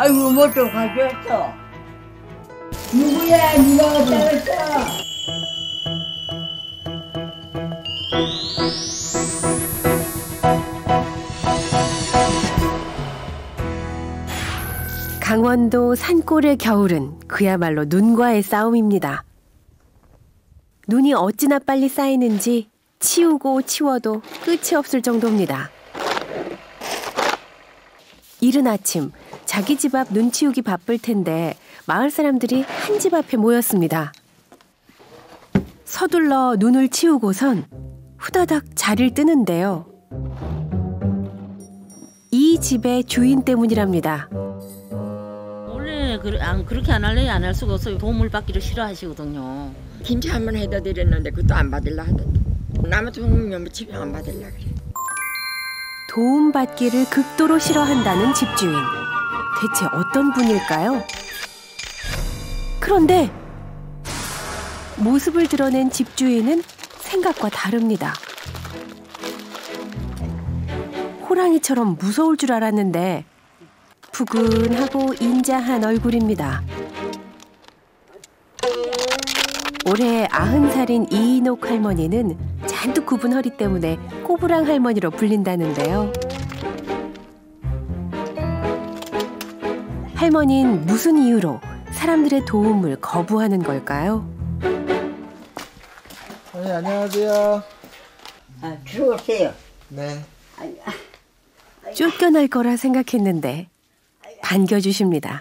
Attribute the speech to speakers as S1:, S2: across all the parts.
S1: 아이고 뭐 좀 가져왔어. 누구야? 누가 갖다 놨어?
S2: 강원도 산골의 겨울은 그야말로 눈과의 싸움입니다. 눈이 어찌나 빨리 쌓이는지 치우고 치워도 끝이 없을 정도입니다. 이른 아침 자기 집 앞 눈 치우기 바쁠 텐데 마을 사람들이 한 집 앞에 모였습니다. 서둘러 눈을 치우고선 후다닥 자리를 뜨는데요. 이 집의 주인 때문이랍니다.
S3: 원래 그렇게 안 할래 안 할 수가 없어요. 도움을 받기를 싫어하시거든요.
S4: 김치 한번 해다 드렸는데 그것도 안 받으려 하던데. 남한테 보면 집에 안 받으려 그래.
S2: 도움받기를 극도로 싫어한다는 집주인. 대체 어떤 분일까요? 그런데 모습을 드러낸 집주인은 생각과 다릅니다. 호랑이처럼 무서울 줄 알았는데 푸근하고 인자한 얼굴입니다. 올해 90살인 이인옥 할머니는 잔뜩 굽은 허리 때문에 꼬부랑 할머니로 불린다는데요. 할머니는 무슨 이유로 사람들의 도움을 거부하는 걸까요?
S5: 네, 안녕하세요.
S1: 들어오세요.
S5: 네.
S2: 쫓겨날 거라 생각했는데 반겨주십니다.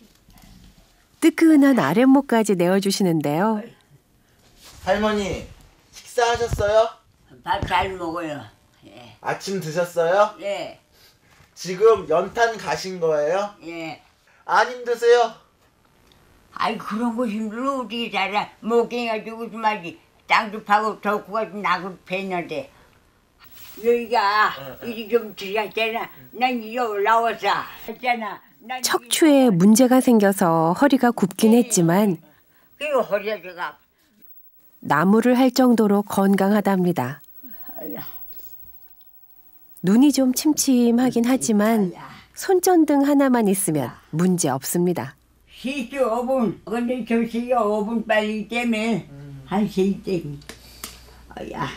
S2: 뜨끈한 아랫목까지 내어주시는데요.
S5: 할머니, 식사하셨어요?
S1: 밥 잘 먹어요. 예.
S5: 아침 드셨어요?
S1: 예.
S5: 지금 연탄 가신 거예요?
S1: 예.
S5: 안 힘드세요?
S1: 아이 그런 거 힘들어 어떻게 살아. 먹갱이가지고 좀 하지. 땅도 파고 덕후가 나고 팼는데 여기가 이리 좀 들어갔잖아. 난 이리 올라와서 했잖아.
S2: 척추에 문제가 생겨서 허리가 굽긴 했지만
S1: 그리고 허리가 제가
S2: 나무를 할 정도로 건강하답니다. 눈이 좀 침침하긴 하지만 손전등 하나만 있으면 문제 없습니다.
S1: 시시 5분. 근데 저 시가 5분 빨리 때문에 한 3시 야.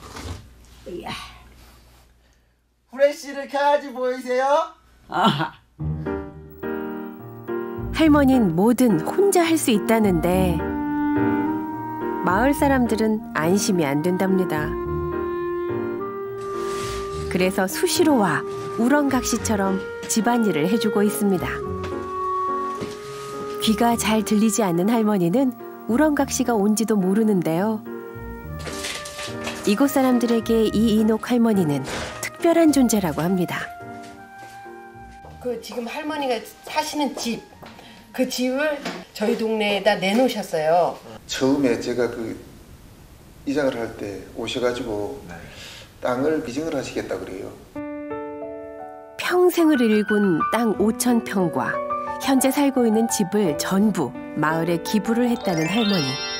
S5: 후레쉬를 켜야지 보이세요?
S1: 아.
S2: 할머니는 뭐든 혼자 할 수 있다는데 마을 사람들은 안심이 안 된답니다. 그래서 수시로 와 우렁각시처럼 집안일을 해주고 있습니다. 귀가 잘 들리지 않는 할머니는 우렁각시가 온지도 모르는데요. 이곳 사람들에게 이인옥 할머니는 특별한 존재라고 합니다.
S6: 그 지금 할머니가 사시는 집, 그 집을 저희 동네에다 내놓으셨어요.
S7: 처음에 제가 그 이장을 할 때 오셔가지고 땅을 기증을 하시겠다 그래요.
S2: 평생을 일군 땅 5,000평과 현재 살고 있는 집을 전부 마을에 기부를 했다는 할머니.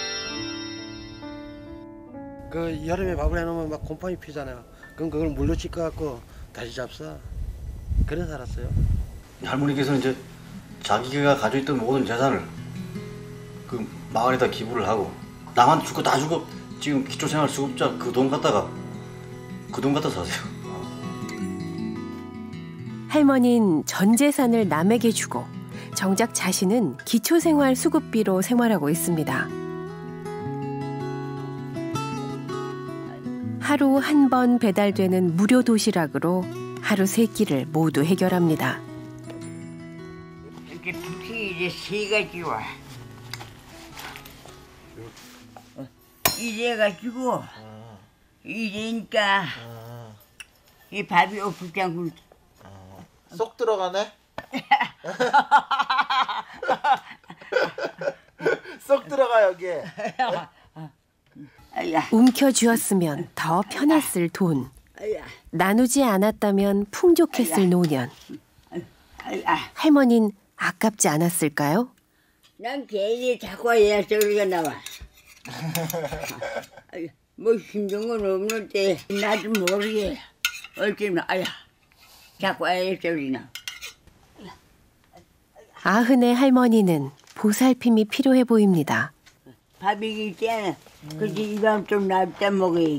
S8: 그 여름에 밥을 해놓으면 막 곰팡이 피잖아요. 그럼 그걸 물로 씻어갖고 다시 잡사. 그래 살았어요.
S9: 할머니께서는 이제 자기가 가지고 있던 모든 재산을 그 마을에다 기부를 하고 남한테 주고 다 주고 지금 기초생활 수급자 그 돈 갖다 사세요.
S2: 할머니는 전 재산을 남에게 주고 정작 자신은 기초생활 수급비로 생활하고 있습니다. 하루 한 번 배달되는 무료 도시락으로 하루 3끼를 모두 해결합니다.
S1: 이렇게 부티 이제 3가지 와. 이래가지고 이래니까 이 밥이 없지 않고
S5: 쏙 들어가네? 쏙 들어가 여기에.
S2: 움켜쥐었으면 더 편했을 돈. 나누지 않았다면 풍족했을 노년. 할머니는 아깝지 않았을까요?
S1: 난 괜히 자꾸 해야 소리가 나와. 뭐 힘든 건 없는데 나도 모르게 어쩌면 자꾸 해야 소리 나.
S2: 아흔의 할머니는 보살핌이 필요해 보입니다.
S1: 밥이 있잖아. 그래서 이런 좀 낫다 먹어야지.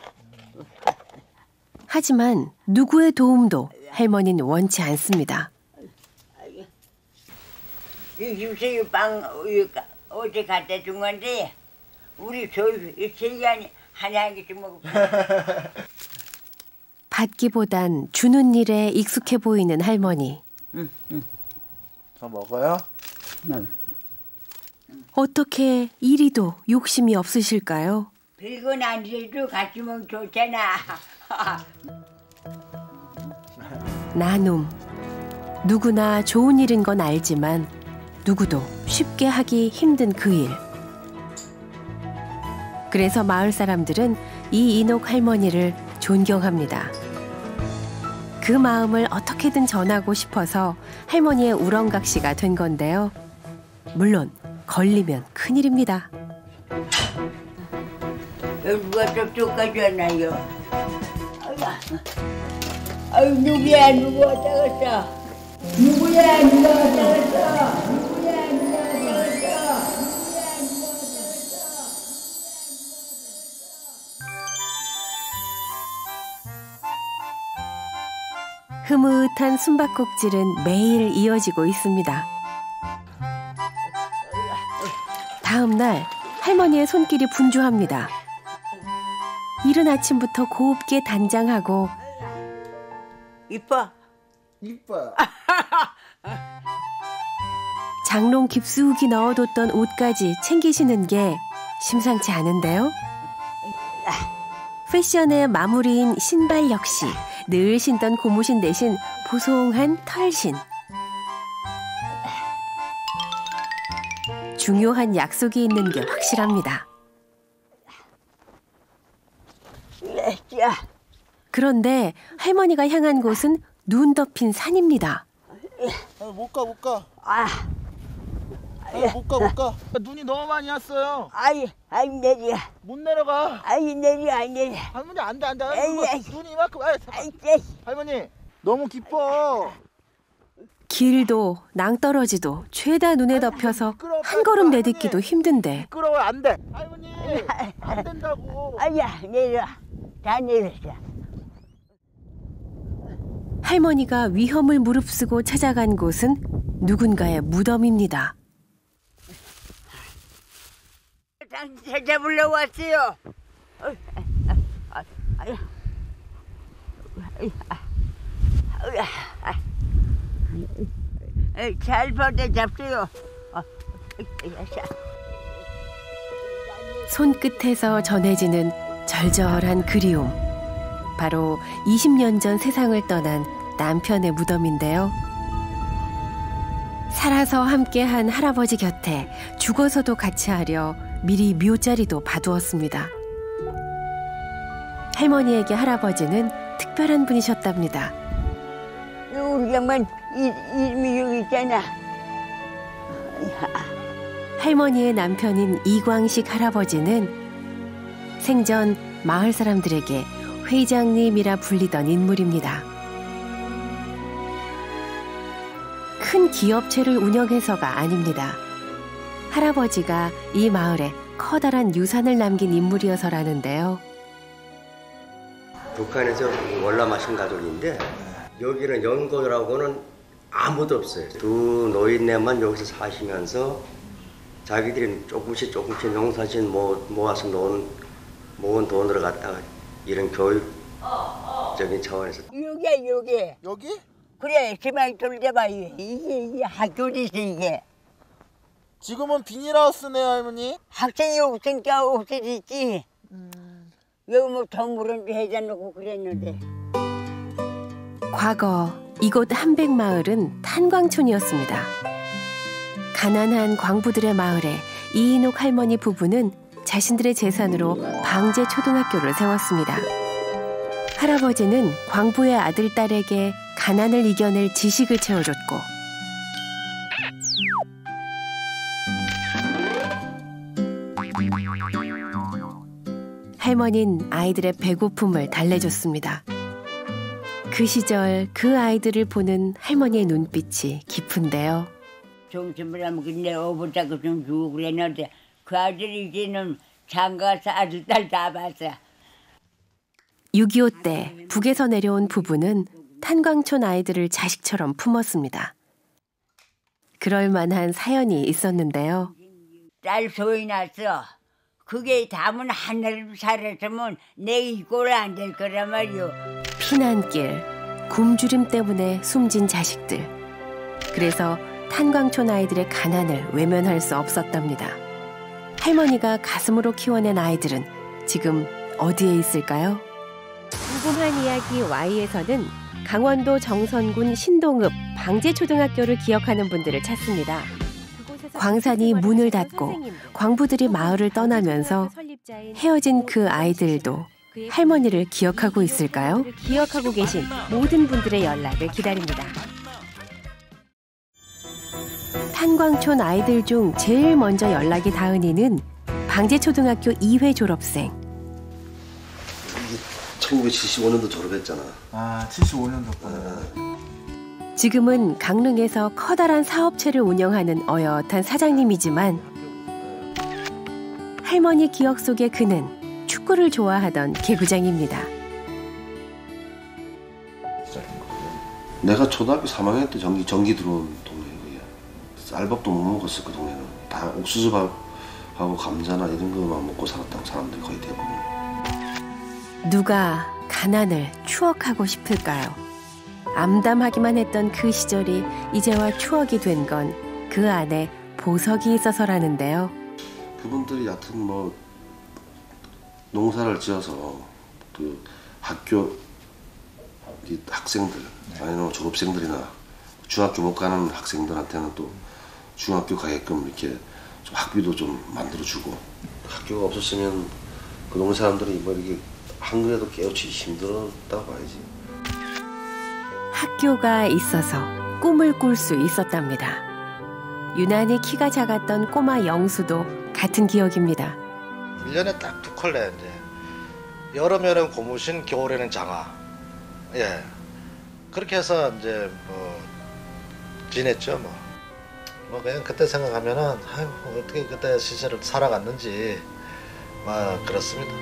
S2: 하지만 누구의 도움도 할머니는 원치 않습니다.
S1: 이 집에 빵 어제 갖다 준 건데 우리 세간이 하나 한 개씩 먹어.
S2: 받기보단 주는 일에 익숙해 보이는 할머니.
S5: 더 먹어요?
S2: 어떻게 이리도 욕심이 없으실까요?
S1: 별건 아니래도 같이 먹으면 좋잖아.
S2: 나눔. 누구나 좋은 일인 건 알지만 누구도 쉽게 하기 힘든 그 일. 그래서 마을 사람들은 이인옥 할머니를 존경합니다. 그 마음을 어떻게든 전하고 싶어서 할머니의 우렁각시가 된 건데요. 물론 걸리면 큰일입니다.
S1: 누가 접촉까지 왔나요? 아유 누구야 누가 왔다 갔어? 누구야 누가 왔다 갔어? 누구야 누가 왔다 갔어?
S2: 흐뭇한 숨바꼭질은 매일 이어지고 있습니다. 다음 날 할머니의 손길이 분주합니다. 이른 아침부터 곱게 단장하고
S1: 이뻐?
S5: 이뻐요.
S2: 장롱 깊숙이 넣어뒀던 옷까지 챙기시는 게 심상치 않은데요. 패션의 마무리인 신발 역시 늘 신던 고무신 대신 보송한 털신. 중요한 약속이 있는 게 확실합니다. 그런데 할머니가 향한 곳은 눈 덮인 산입니다.
S5: 못 가. 못 가. 눈이 너무 많이 왔어요.
S1: 아이 내려.
S5: 못 내려가.
S1: 아이 내려.
S5: 할머니 안 돼.
S1: 에이,
S5: 눈이 이만큼. 할머니 너무 깊어.
S2: 길도 낭떠러지도 죄다 눈에 덮여서 한 걸음 내딛기도 힘든데
S5: 미끄러워. 안 돼. 할머니 안 된다고.
S1: 아야 내려. 다 내렸어.
S2: 할머니가 위험을 무릅쓰고 찾아간 곳은 누군가의 무덤입니다.
S1: 당신 찾아보러 왔어요. 잘 버텨 잡세요.
S2: 손끝에서 전해지는 절절한 그리움. 바로 20년 전 세상을 떠난 남편의 무덤인데요. 살아서 함께한 할아버지 곁에 죽어서도 같이 하려 미리 묘자리도 봐두었습니다. 할머니에게 할아버지는 특별한 분이셨답니다.
S1: 우리 양반 이름이 여기 있잖아.
S2: 할머니의 남편인 이광식 할아버지는 생전 마을 사람들에게 회장님이라 불리던 인물입니다. 큰 기업체를 운영해서가 아닙니다. 할아버지가 이 마을에 커다란 유산을 남긴 인물이어서라는데요.
S10: 북한에서 월남하신 가족인데 여기는 연고라고는 아무도 없어요. 두 노인네만 여기서 사시면서 자기들이 조금씩 농사진 모아서 모은 돈으로 갖다가 이런 교육적인 차원에서
S1: 여기? 그래 제발 돌려봐. 이게 학교지 이게.
S5: 지금은 비닐하우스네요 할머니.
S1: 학생이 없으니까 없어졌지. 여기 뭐 동물원 해자놓고 그랬는데.
S2: 과거 이곳 한백마을은 탄광촌이었습니다. 가난한 광부들의 마을에 이인옥 할머니 부부는 자신들의 재산으로 방제 초등학교를 세웠습니다. 할아버지는 광부의 아들, 딸에게 가난을 이겨낼 지식을 채워줬고 할머니는 아이들의 배고픔을 달래줬습니다. 그 시절 그 아이들을 보는 할머니의 눈빛이 깊은데요.
S1: 동심을 하면 내 어부자고 좀 주고 그랬는데 그 아들이 이제는 장가서 아들 딸 다 봤어.
S2: 6.25 때 북에서 내려온 부부는 탄광촌 아이들을 자식처럼 품었습니다. 그럴 만한 사연이 있었는데요.
S1: 딸 소위 났어. 그게 담은 하늘 살았으면 내 이 꼴 안 될 거란 말이오.
S2: 피난길, 굶주림 때문에 숨진 자식들. 그래서 탄광촌 아이들의 가난을 외면할 수 없었답니다. 할머니가 가슴으로 키워낸 아이들은 지금 어디에 있을까요? 궁금한 이야기 Y에서는 강원도 정선군 신동읍 방제초등학교를 기억하는 분들을 찾습니다. 광산이 문을 닫고 광부들이 마을을 떠나면서 헤어진 그 아이들도 할머니를 기억하고 있을까요? 기억하고 계신 모든 분들의 연락을 기다립니다. 탄광촌 아이들 중 제일 먼저 연락이 닿은 이는 방제초등학교 2회 졸업생.
S11: 1975년도 졸업했잖아.
S5: 아, 75년도구나.
S2: 지금은 강릉에서 커다란 사업체를 운영하는 어엿한 사장님이지만 할머니 기억 속의 그는 축구를 좋아하던 개구장입니다.
S11: 내가 초등학교 3학년 때 전기 들어온 동네예요. 쌀밥도 못 먹었어. 그 동네는 다 옥수수밥하고 감자나 이런 것만 먹고 살았다고 사람들이 거의 대부분.
S2: 누가 가난을 추억하고 싶을까요? 암담하기만 했던 그 시절이 이제와 추억이 된 건 그 안에 보석이 있어서라는데요.
S11: 그분들이 여하튼 뭐 농사를 지어서 그 학교 학생들 아니면 졸업생들이나 중학교 못 가는 학생들한테는 또 중학교 가게끔 이렇게 좀 학비도 좀 만들어주고, 학교가 없었으면 그 동네 사람들이 뭐 이렇게 한글에도 깨우치기 힘들었다고 봐야지.
S2: 학교가 있어서 꿈을 꿀 수 있었답니다. 유난히 키가 작았던 꼬마 영수도 같은 기억입니다.
S8: 1년에 딱 2컬레 이제. 여름에는 고무신, 겨울에는 장화. 예. 그렇게 해서 이제 뭐 지냈죠 뭐. 뭐 그냥 그때 생각하면은 아유 어떻게 그때 시절을 살아갔는지 막 그렇습니다.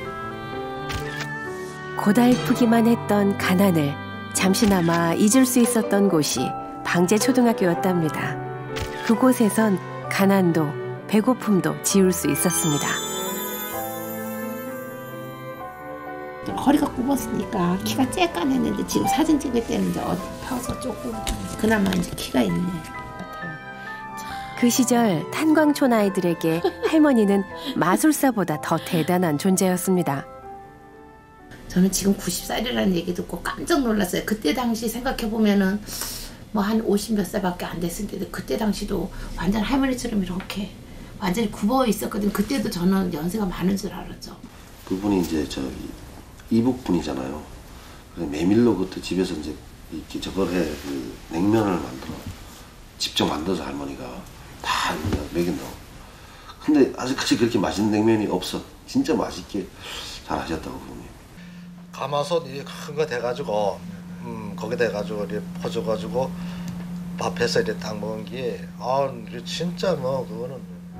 S2: 고달프기만 했던 가난을 잠시나마 잊을 수 있었던 곳이 방제초등학교였답니다. 그곳에선 가난도 배고픔도 지울 수 있었습니다.
S12: 허리가 굽었으니까 키가 쬐깐했는데 지금 사진 찍을 때는 이제 어디 펴서 조금 그나마 이제 키가 있네.
S2: 그 시절 탄광촌 아이들에게 할머니는 마술사보다 더 대단한 존재였습니다.
S12: 저는 지금 90살이라는 얘기 듣고 깜짝 놀랐어요. 그때 당시 생각해보면은 뭐 한 50몇 살밖에 안 됐을 텐데 그때 당시도 완전 할머니처럼 이렇게 완전히 굽어 있었거든요. 그때도 저는 연세가 많은 줄 알았죠.
S11: 그분이 이제 저기 이북 분이잖아요. 그래서 메밀로 그때 집에서 이제 이렇게 저걸 해 그 냉면을 만들어 직접 만들어서 할머니가 다 먹인다고. 근데 아직까지 그렇게 맛있는 냉면이 없어. 진짜 맛있게 잘 하셨다고 부모님.
S8: 가마솥 큰 거 돼가지고 거기다 해가지고 이렇게 퍼줘가지고 밥해서 이렇게 딱 먹은 게 진짜 뭐 그거는.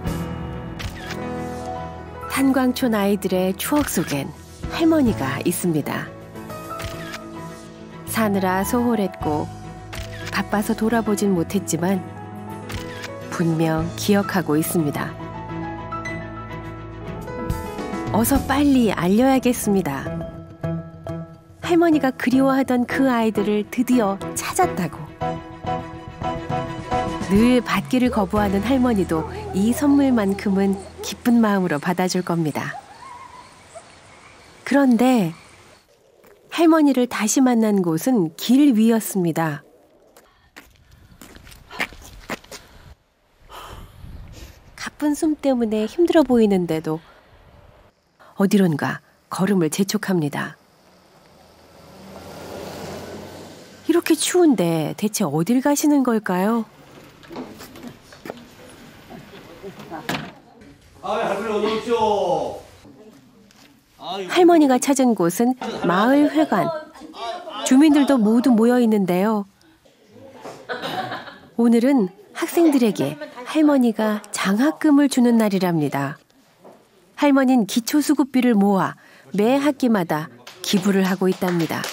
S2: 탄광촌 아이들의 추억 속엔 할머니가 있습니다. 사느라 소홀했고 바빠서 돌아보진 못했지만 분명 기억하고 있습니다. 어서 빨리 알려야겠습니다. 할머니가 그리워하던 그 아이들을 드디어 찾았다고. 늘 받기를 거부하는 할머니도 이 선물만큼은 기쁜 마음으로 받아줄 겁니다. 그런데 할머니를 다시 만난 곳은 길 위였습니다. 가쁜 숨 때문에 힘들어 보이는데도 어디론가 걸음을 재촉합니다. 이렇게 추운데 대체 어딜 가시는 걸까요?
S9: 할머니 어디 오시오?
S2: 할머니가 찾은 곳은 마을 회관. 주민들도 모두 모여 있는데요. 오늘은 학생들에게 할머니가 장학금을 주는 날이랍니다. 할머니는 기초수급비를 모아 매 학기마다 기부를 하고 있답니다.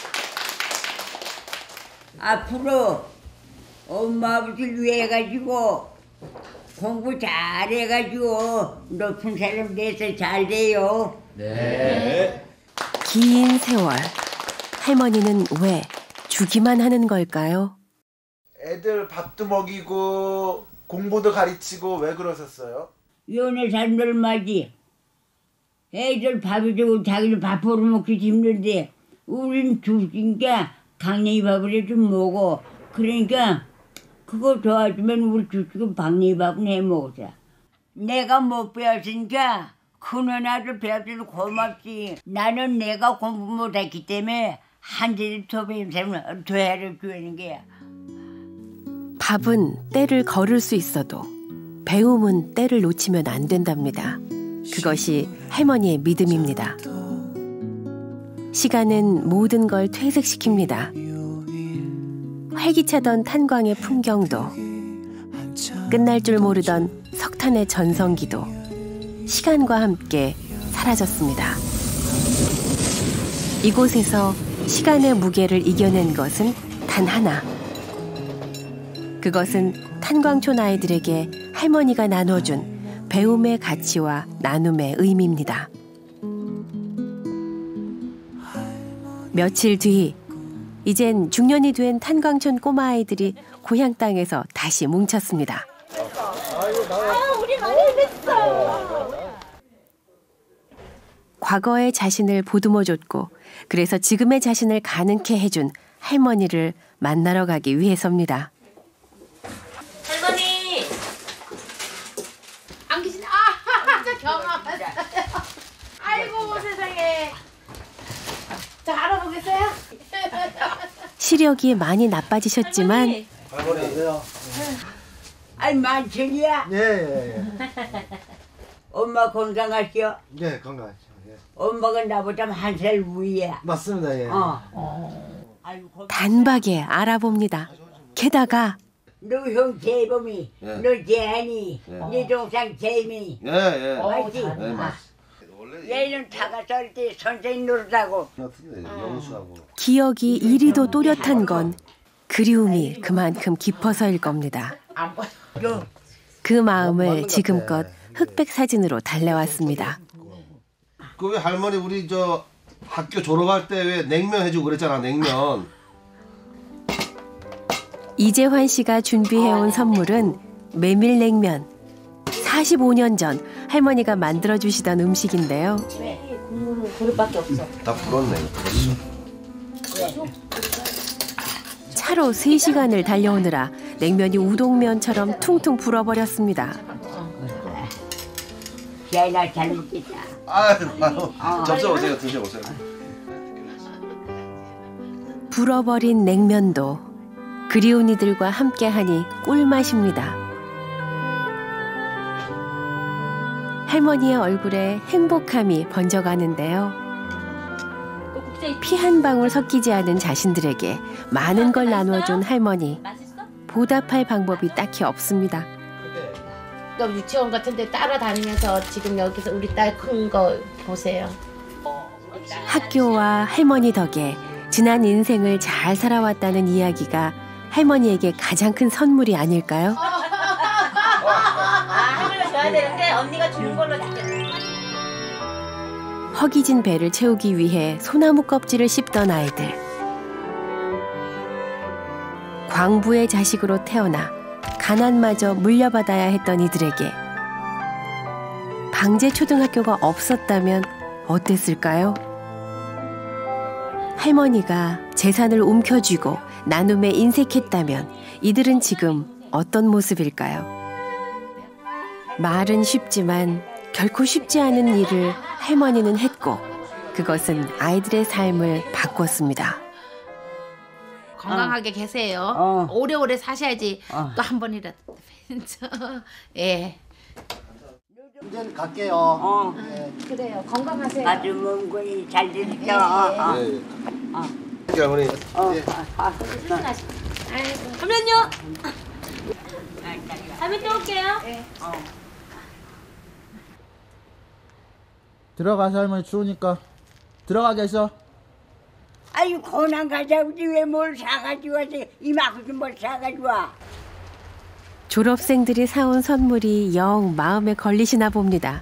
S1: 앞으로 엄마 아버지를 위해 가지고 공부 잘해가지고 높은 사람 돼서 잘 돼요.
S2: 네. 긴 세월 할머니는 왜 주기만 하는 걸까요?
S5: 애들 밥도 먹이고 공부도 가르치고 왜 그러셨어요?
S1: 연애 삶들 말지. 애들 밥이 주고 자기들 밥 벌어먹기 힘든데 우린 둘이니까 강냉이 밥을 해좀 먹어. 그러니까 그거 도와주면 우리 둘이고 강냉이 밥은 해 먹자. 내가 못 배웠으니까 큰 누나를 배웠으니 고맙지. 나는 내가 공부 못했기 때문에 한 대를 더 배운 사람은 더 해주는 거야.
S2: 밥은 때를 걸을 수 있어도 배움은 때를 놓치면 안 된답니다. 그것이 할머니의 믿음입니다. 시간은 모든 걸 퇴색시킵니다. 활기차던 탄광의 풍경도, 끝날 줄 모르던 석탄의 전성기도 시간과 함께 사라졌습니다. 이곳에서 시간의 무게를 이겨낸 것은 단 하나. 그것은 탄광촌 아이들에게 할머니가 나눠준 배움의 가치와 나눔의 의미입니다. 며칠 뒤, 이젠 중년이 된 탄광촌 꼬마 아이들이 고향 땅에서 다시 뭉쳤습니다.
S13: 우리 많이 됐어.
S2: 과거의 자신을 보듬어줬고 그래서 지금의 자신을 가능케 해준 할머니를 만나러 가기 위해서입니다.
S12: 할머니! 안 계시네. 저 경험. 아이고 세상에. 자, 알아보겠어요?
S2: 시력이 많이 나빠지셨지만
S5: 할머니 안녕하세요.
S1: 아이 만천이야.
S5: 예.
S1: 엄마 건강하시오?
S5: 예, 건강하죠. 예.
S1: 엄마가 나보다 한 살 위야.
S5: 맞습니다. 예.
S2: 단박에 알아봅니다. 게다가
S1: 너 형 재범이,
S11: 예.
S1: 너 재한이,
S11: 예.
S1: 네 동생 재미.
S11: 예.
S1: 맞지?
S11: 예, 맞.
S1: 얘는 다가설 때 선생님 노릇하고.
S11: 영수하고.
S2: 기억이 이리도 또렷한 건 그리움이 그만큼 깊어서일 겁니다. 그 마음을 지금껏 흑백 사진으로 달래왔습니다.
S11: 그 왜 할머니 우리 저 학교 졸업할 때 왜 냉면 해주고 그랬잖아, 냉면.
S2: 이재환 씨가 준비해온 선물은 메밀냉면. 45년 전 할머니가 만들어주시던 음식인데요.
S3: 국물은 그릇밖에 없어.
S11: 다 불었네, 불었어.
S2: 차로 3시간을 달려오느라 냉면이 우동면처럼 퉁퉁 불어버렸습니다.
S1: 야나 잘 먹겠다.
S11: 아유, 접수오세요, 드셔보세요.
S2: 불어버린 냉면도 그리운 이들과 함께하니 꿀맛입니다. 할머니의 얼굴에 행복함이 번져가는데요. 피 한 방울 섞이지 않은 자신들에게 많은 걸 나눠준 할머니. 보답할 방법이 딱히 없습니다.
S12: 유치원 같은 데 따라다니면서 지금 여기서 우리 딸 큰 거 보세요.
S2: 학교와 할머니 덕에 지난 인생을 잘 살아왔다는 이야기가 할머니에게 가장 큰 선물이 아닐까요?
S3: 할머니가 줘야 되는데 언니가 주는 걸로 줄게.
S2: 허기진 배를 채우기 위해 소나무 껍질을 씹던 아이들. 광부의 자식으로 태어나 가난마저 물려받아야 했던 이들에게 방제초등학교가 없었다면 어땠을까요? 할머니가 재산을 움켜쥐고 나눔에 인색했다면 이들은 지금 어떤 모습일까요? 말은 쉽지만 결코 쉽지 않은 일을 할머니는 했고 그것은 아이들의 삶을 바꿨습니다.
S12: 건강하게 계세요. 오래오래 사셔야지 또 한 번이라도. 예.
S5: 이제 갈게요.
S12: 그래요. 건강하세요.
S1: 아주 먼 거리 잘 됐어.
S11: 예. 할머니.
S3: 잠깐만요.
S13: 할머니 또 올게요.
S1: 네.
S5: 들어가서 할머니 추우니까 들어가 계셔.
S1: 아유 고난 가자고지 왜 뭘 사가지고 와서 이만큼 뭘 사가지고 와.
S2: 졸업생들이 사온 선물이 영 마음에 걸리시나 봅니다.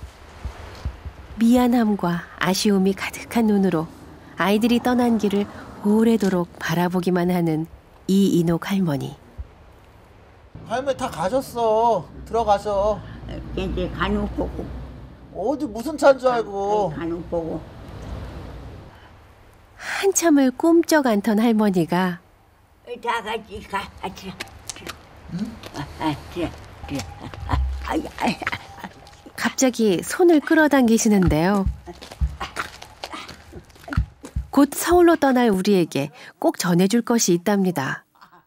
S2: 미안함과 아쉬움이 가득한 눈으로 아이들이 떠난 길을 오래도록 바라보기만 하는 이인옥 할머니.
S5: 할머니 다 가셨어. 들어가셔.
S1: 이제 간혹 보고.
S5: 어디 무슨 차인 줄 알고.
S1: 간혹 보고.
S2: 한참을 꼼짝 않던 할머니가
S1: 다 같이 가.
S2: 갑자기 손을 끌어당기시는데요. 곧 서울로 떠날 우리에게 꼭 전해줄 것이 있답니다.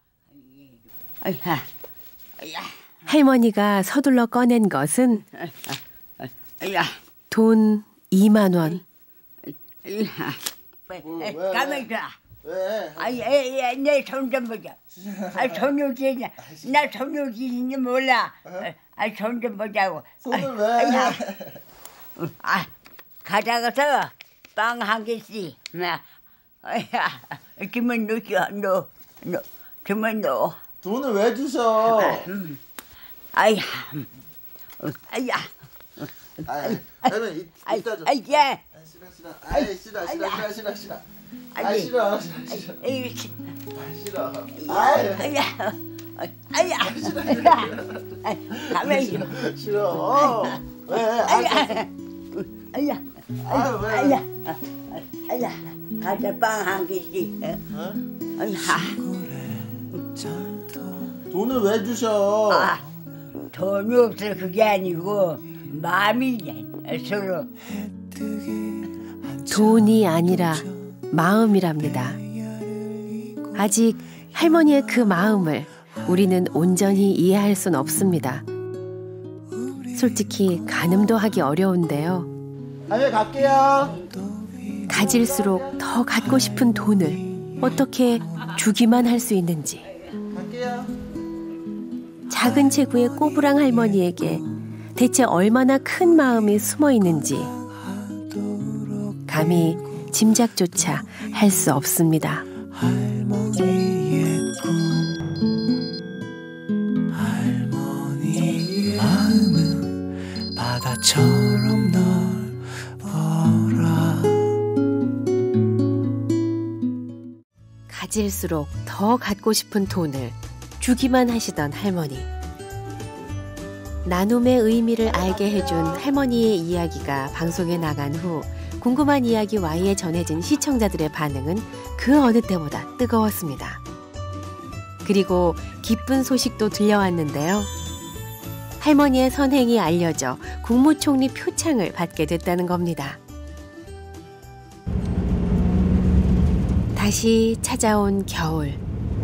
S2: 할머니가 서둘러 꺼낸 것은 돈 2만 원.
S1: 가만히 있어.
S5: 왜?
S1: 아이, 내 손 좀 보자. 아, 손요지냐? 나 손요지인지 몰라. 아, 손 좀 보자고.
S5: 손을 왜?
S1: 가져가서 빵 한 개씩. 주면 넣어. 주면 넣어.
S5: 돈을 왜 주셔?
S1: 아야.
S5: 할머니 이따 줘.
S1: 야.
S5: 싫어.
S1: 가만히 있어.
S5: 싫어. 왜?
S1: 가자 빵 한 개씩.
S5: 돈을 왜 주셔?
S1: 돈이 없어 그게 아니고 마음이 서로.
S2: 돈이 아니라 마음이랍니다. 아직 할머니의 그 마음을 우리는 온전히 이해할 순 없습니다. 솔직히 가늠도 하기 어려운데요.
S5: 할머니 갈게요.
S2: 가질수록 더 갖고 싶은 돈을 어떻게 주기만 할 수 있는지.
S5: 갈게요.
S2: 작은 체구의 꼬부랑 할머니에게 대체 얼마나 큰 마음이 숨어 있는지 감히 짐작조차 할 수 없습니다.
S14: 할머니의 마음은 바다처럼 넓어라.
S2: 가질수록 더 갖고 싶은 돈을 주기만 하시던 할머니. 나눔의 의미를 알게 해준 할머니의 이야기가 방송에 나간 후 궁금한 이야기 Y에 전해진 시청자들의 반응은 그 어느 때보다 뜨거웠습니다. 그리고 기쁜 소식도 들려왔는데요. 할머니의 선행이 알려져 국무총리 표창을 받게 됐다는 겁니다. 다시 찾아온 겨울.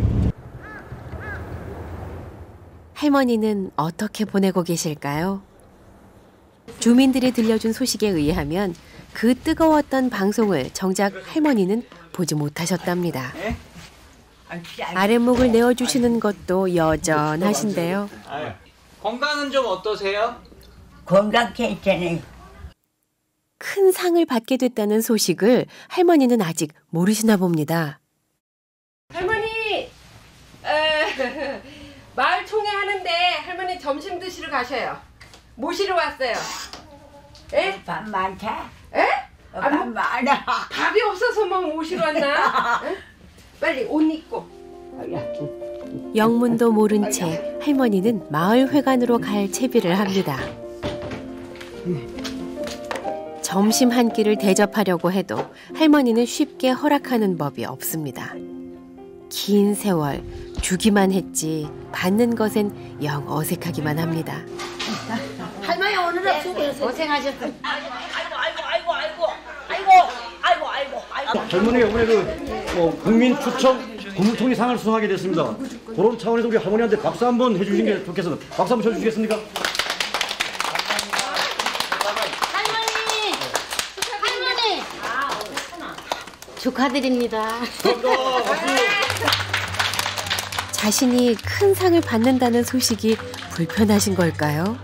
S2: 할머니는 어떻게 보내고 계실까요? 주민들이 들려준 소식에 의하면 그 뜨거웠던 방송을 정작 할머니는 보지 못하셨답니다. 아랫목을 내어주시는 것도 여전하신데요.
S15: 건강은 좀 어떠세요?
S1: 건강 괜찮아요.
S2: 큰 상을 받게 됐다는 소식을 할머니는 아직 모르시나 봅니다.
S6: 할머니, 마을 총회 하는데 할머니 점심 드시러 가셔요. 모시러 왔어요. 에?
S1: 밥 많다.
S6: 에?
S1: 밥 많아.
S6: 밥이 없어서 뭐 모시러 왔나? 에? 빨리 옷 입고.
S2: 영문도 모른 채 할머니는 마을 회관으로 갈 채비를 합니다. 점심 한 끼를 대접하려고 해도 할머니는 쉽게 허락하는 법이 없습니다. 긴 세월 주기만 했지 받는 것엔 영 어색하기만 합니다.
S12: 할머니 오늘은 수고했어요.
S13: 고생하셨어요.
S9: 할머니가 이번에 국민 추첨 국무총리 상을 수상하게 됐습니다. 그런 차원에서 우리 할머니한테 박수 한번 해주시는 게 좋겠습니다. 박수 한번 쳐주시겠습니까?
S13: 할머니 축하드립니다.
S2: 자신이 큰 상을 받는다는 소식이 불편하신 걸까요?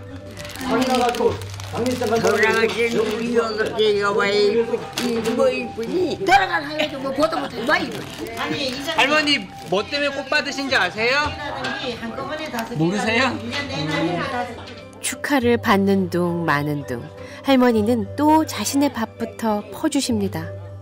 S1: 돌아가신 우리 여자가 왜 이쁘니? 돌아가서 뭐 보도 못해 뭐 이쁘니?
S15: 할머니 뭐 때문에 꽃 받으신지 아세요? 모르세요?
S2: 축하를 받는 둥 마는 둥 할머니는 또 자신의 밥부터 퍼주십니다.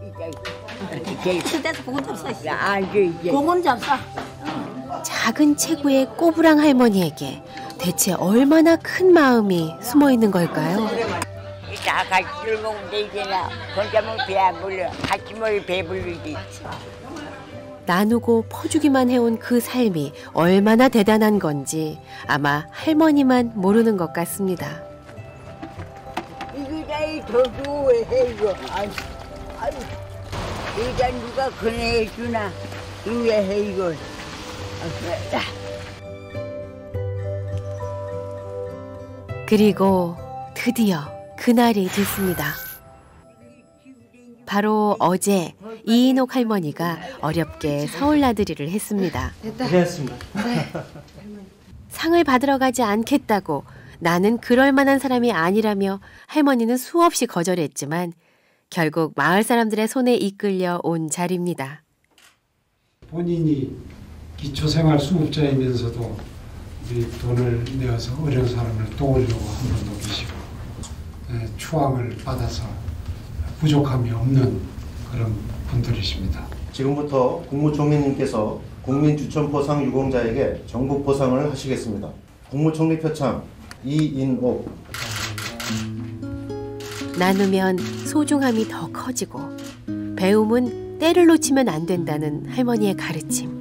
S1: 공은 잡사.
S2: 작은 체구의 꼬부랑 할머니에게 대체 얼마나 큰 마음이 숨어 있는 걸까요?
S1: 다 같이 술 먹는데 이제나 혼자 뭐 배 안 불려. 같이 뭘 배불리지.
S2: 나누고 퍼주기만 해온 그 삶이 얼마나 대단한 건지 아마 할머니만 모르는 것 같습니다.
S1: 이거 나이 저도 왜 해 이거? 아유, 일단 누가 그네해주나? 왜 해 이거?
S2: 그리고 드디어 그날이 됐습니다. 바로 어제 이인옥 할머니가 어렵게 서울 나들이를 했습니다.
S9: 됐습니다.
S2: 상을 받으러 가지 않겠다고 나는 그럴 만한 사람이 아니라며 할머니는 수없이 거절했지만 결국 마을 사람들의 손에 이끌려 온 자리입니다.
S16: 본인이 기초생활수급자이면서도 우리 돈을 내어서 어려운 사람을 도우려고 한 분도 계시고 추앙을 받아서 부족함이 없는 그런 분들이십니다.
S17: 지금부터 국무총리님께서 국민주천포상 유공자에게 전국포상을 하시겠습니다. 국무총리 표창 이인옥.
S2: 나누면 소중함이 더 커지고 배움은 때를 놓치면 안 된다는 할머니의 가르침.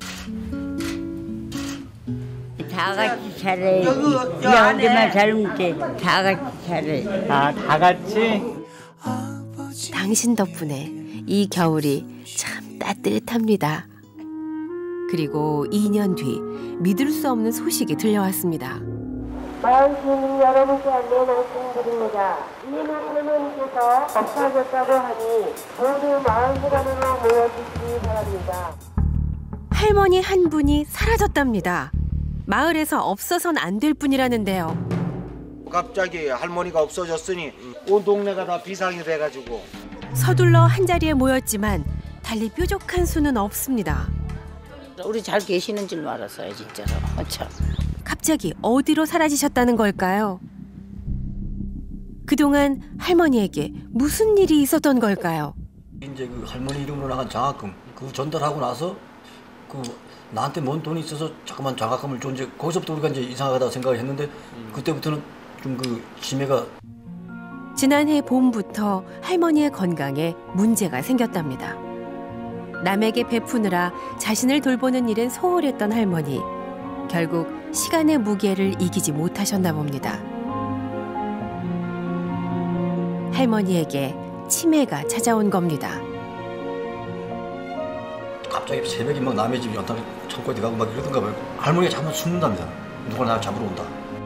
S1: 다 같이 잘해. 여기만 잘하면 돼. 다 같이 잘해.
S15: 다 같이?
S2: 당신 덕분에 이 겨울이 참 따뜻합니다. 그리고 2년 뒤 믿을 수 없는 소식이 들려왔습니다.
S18: 마을 시민 여러분께 안내 말씀드립니다. 이인옥 할머니께서 없어졌다고 하니 모두 마을 회관으로 모여주시기 바랍니다.
S2: 할머니 한 분이 사라졌답니다. 마을에서 없어선 안 될 분이라는데요.
S5: 갑자기 할머니가 없어졌으니 온 동네가 다 비상이 돼가지고
S2: 서둘러 한자리에 모였지만 달리 뾰족한 수는 없습니다.
S3: 우리 잘 계시는 줄 알았어요, 진짜로. 참.
S2: 갑자기 어디로 사라지셨다는 걸까요? 그동안 할머니에게 무슨 일이 있었던 걸까요?
S9: 이제 그 할머니 이름으로 나간 장학금 그 전달하고 나서 그 나한테 뭔 돈이 있어서 자꾸만 장학금을 줘. 이제 거기서부터 우리가 이제 이상하다 생각을 했는데 그때부터는 좀 그 치매가.
S2: 지난해 봄부터 할머니의 건강에 문제가 생겼답니다. 남에게 베푸느라 자신을 돌보는 일엔 소홀했던 할머니. 결국 시간의 무게를 이기지 못하셨나 봅니다. 할머니에게 치매가 찾아온 겁니다.
S9: 갑자기 새벽에 막 남의 집 연탄 창고에 들어가고 막 이러던가 봐요. 할머니가 잠을 죽는답니다. 누가 나를 잡으러 온다.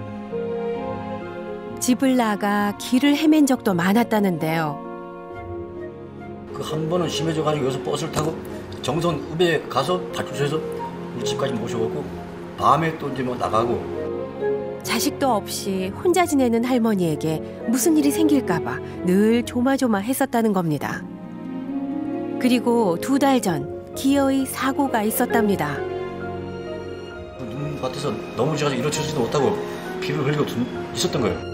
S2: 집을 나가 길을 헤맨 적도 많았다는데요.
S9: 그 한 번은 심해져가지고 여기서 버스를 타고 정선 읍에 가서 발주소에서 우리 집까지 모셔오고 밤에 또 이제 뭐 나가고.
S2: 자식도 없이 혼자 지내는 할머니에게 무슨 일이 생길까봐 늘 조마조마했었다는 겁니다. 그리고 2달 전 기어이 사고가 있었답니다.
S9: 눈밭에서 넘어져서 일어서지도 못하고 피를 흘리고 있었던 거예요.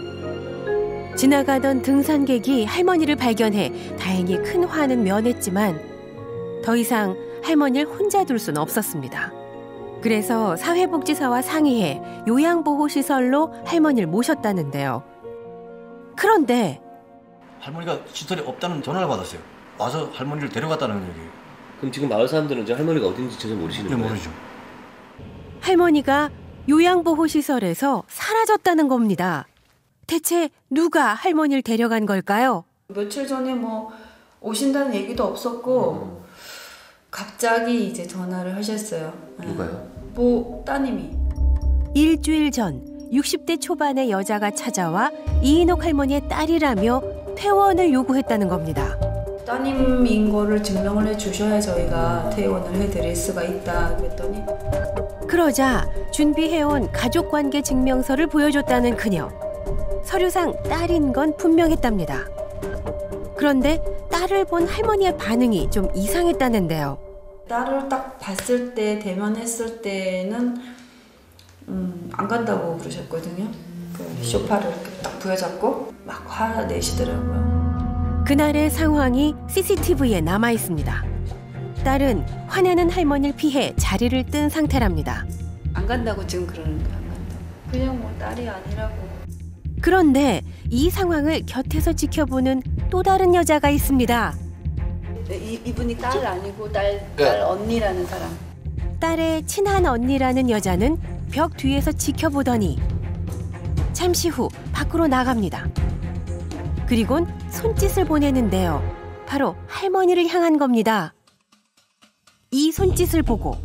S2: 지나가던 등산객이 할머니를 발견해 다행히 큰 화는 면했지만 더 이상 할머니를 혼자 둘 수는 없었습니다. 그래서 사회복지사와 상의해 요양보호시설로 할머니를 모셨다는데요. 그런데
S9: 할머니가 시설이 없다는 전화를 받았어요. 와서 할머니를 데려갔다는 얘기예요.
S19: 그럼 지금 마을 사람들은 저 할머니가 어딘지 전혀 모르시는 거예요?
S9: 모르죠.
S2: 할머니가 요양보호시설에서 사라졌다는 겁니다. 대체 누가 할머니를 데려간 걸까요?
S20: 며칠 전에 뭐 오신다는 얘기도 없었고 갑자기 이제 전화를 하셨어요.
S19: 누가요?
S20: 뭐 따님이.
S2: 일주일 전 60대 초반의 여자가 찾아와 이인옥 할머니의 딸이라며 퇴원을 요구했다는 겁니다.
S20: 따님인 거를 증명을 해주셔야 저희가 퇴원을 해드릴 수가 있다 그랬더니
S2: 그러자 준비해온 가족관계 증명서를 보여줬다는 그녀. 서류상 딸인 건 분명했답니다. 그런데 딸을 본 할머니의 반응이 좀 이상했다는데요.
S20: 딸을 딱 봤을 때 대면했을 때는 안 간다고 그러셨거든요. 그 소파를 이렇게 딱 부여잡고 막 화내시더라고요.
S2: 그날의 상황이 CCTV에 남아 있습니다. 딸은 화내는 할머니를 피해 자리를 뜬 상태랍니다.
S20: 안 간다고 지금 그러는 거야. 안 간다고. 그냥 뭐 딸이 아니라고.
S2: 그런데 이 상황을 곁에서 지켜보는 또 다른 여자가 있습니다.
S20: 이분이 딸 아니고 딸 언니라는 사람.
S2: 딸의 친한 언니라는 여자는 벽 뒤에서 지켜보더니 잠시 후 밖으로 나갑니다. 그리곤 손짓을 보내는데요. 바로 할머니를 향한 겁니다. 이 손짓을 보고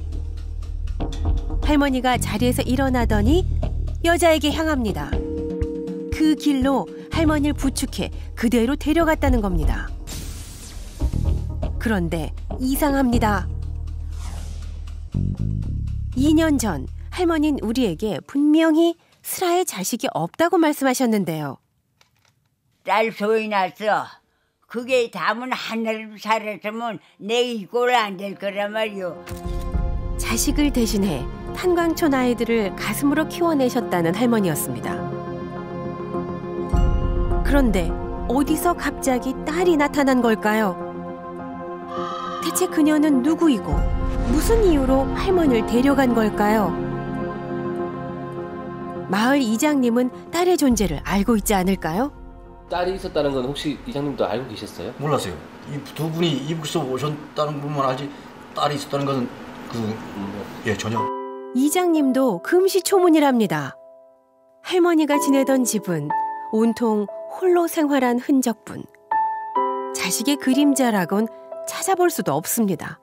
S2: 할머니가 자리에서 일어나더니 여자에게 향합니다. 그 길로 할머니를 부축해 그대로 데려갔다는 겁니다. 그런데 이상합니다. 2년 전 할머니는 우리에게 분명히 슬아의 자식이 없다고 말씀하셨는데요.
S1: 딸 소위 났어. 그게 담은 하늘을 살았으면 내 이 꼴 안 될 거란 말이오.
S2: 자식을 대신해 탄광촌 아이들을 가슴으로 키워내셨다는 할머니였습니다. 그런데 어디서 갑자기 딸이 나타난 걸까요? 대체 그녀는 누구이고 무슨 이유로 할머니를 데려간 걸까요? 마을 이장님은 딸의 존재를 알고 있지 않을까요?
S19: 딸이 있었다는 건 혹시 이장님도 알고 계셨어요?
S9: 몰랐어요. 이 두 분이 이북에서 오셨다는 분만 알지 딸이 있었다는 것은 전혀.
S2: 이장님도 금시초문이랍니다. 할머니가 지내던 집은 온통 홀로 생활한 흔적뿐. 자식의 그림자라곤 찾아볼 수도 없습니다.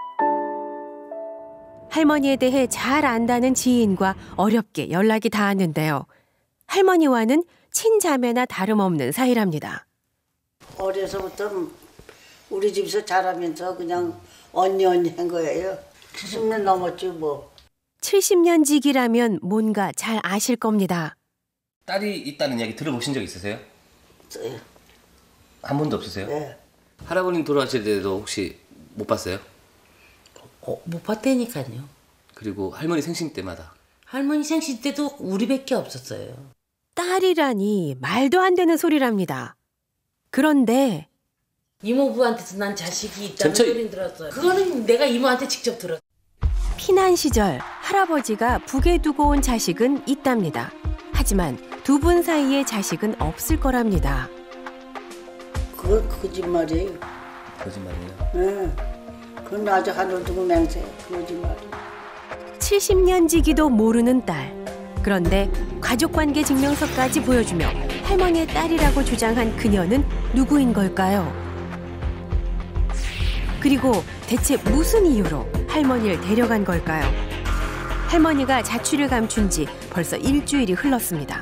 S2: 할머니에 대해 잘 안다는 지인과 어렵게 연락이 닿았는데요. 할머니와는 친자매나 다름없는 사이랍니다.
S21: 어려서부터 우리 집에서 자라면서 그냥 언니 한 거예요. 70년 넘었지 뭐.
S2: 70년 지기라면 뭔가 잘 아실 겁니다.
S19: 딸이 있다는 이야기 들어보신 적 있으세요?
S21: 네.
S19: 한 번도 없으세요?
S21: 네.
S19: 할아버님 돌아가실 때도 혹시 못 봤어요?
S12: 못 봤다니까요.
S19: 그리고 할머니 생신 때마다?
S12: 할머니 생신 때도 우리밖에 없었어요.
S2: 딸이라니 말도 안 되는 소리랍니다. 그런데
S12: 이모부한테서 난 자식이 있다는 소리는 들었어요. 그거는 내가 이모한테 직접 들었어요.
S2: 피난 시절 할아버지가 북에 두고 온 자식은 있답니다. 하지만 두 분 사이에 자식은 없을 거랍니다.
S21: 그건 거짓말이에요.
S19: 거짓말이에요?
S21: 네. 그건 아주 하늘 두고 맹세. 거짓말이에요.
S2: 70년 지기도 모르는 딸. 그런데 가족관계 증명서까지 보여주며 할머니의 딸이라고 주장한 그녀는 누구인 걸까요? 그리고 대체 무슨 이유로 할머니를 데려간 걸까요? 할머니가 자취를 감춘 지 벌써 일주일이 흘렀습니다.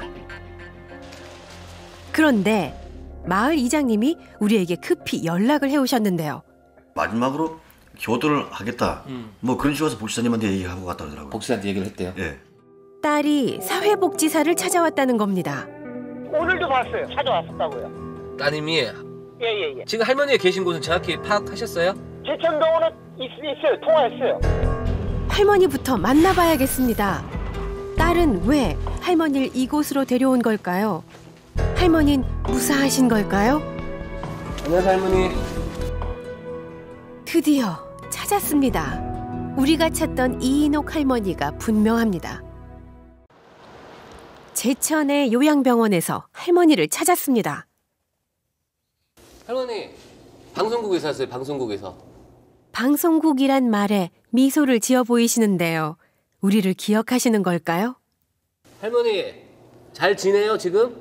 S2: 그런데 마을 이장님이 우리에게 급히 연락을 해오셨는데요.
S9: 마지막으로 교도를 하겠다. 뭐 그런 식으로 복지사님한테 얘기하고 갔다 그러더라고요.
S19: 복지사한테 얘기를 했대요?
S9: 예.
S2: 딸이 사회복지사를 찾아왔다는 겁니다.
S22: 오늘도 봤어요. 찾아왔었다고요.
S19: 따님이
S22: 예.
S19: 지금 할머니가 계신 곳은 정확히 파악하셨어요?
S22: 제천동으로 있어요. 통화했어요.
S2: 할머니부터 만나봐야겠습니다. 딸은 왜 할머니를 이곳으로 데려온 걸까요? 할머니는 무사하신 걸까요?
S19: 안녕하세요, 할머니.
S2: 드디어 찾았습니다. 우리가 찾던 이인옥 할머니가 분명합니다. 제천의 요양병원에서 할머니를 찾았습니다.
S19: 할머니, 방송국에서 왔어요, 방송국에서.
S2: 방송국이란 말에 미소를 지어 보이시는데요. 우리를 기억하시는 걸까요?
S19: 할머니, 잘 지내요, 지금?